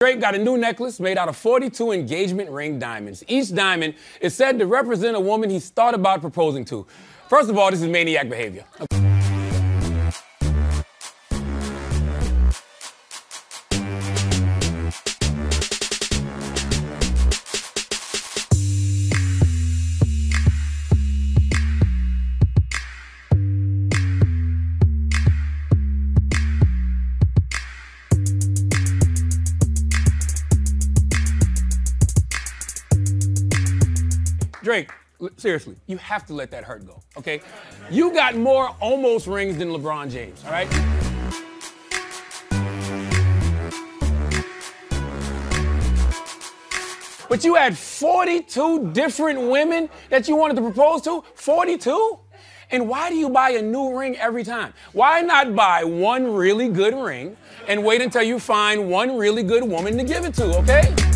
Drake got a new necklace made out of 42 engagement ring diamonds. Each diamond is said to represent a woman he's thought about proposing to. First of all, this is maniac behavior. Drake, seriously, you have to let that hurt go, okay? You got more almost rings than LeBron James, all right? But you had 42 different women that you wanted to propose to? 42? And why do you buy a new ring every time? Why not buy one really good ring and wait until you find one really good woman to give it to, okay?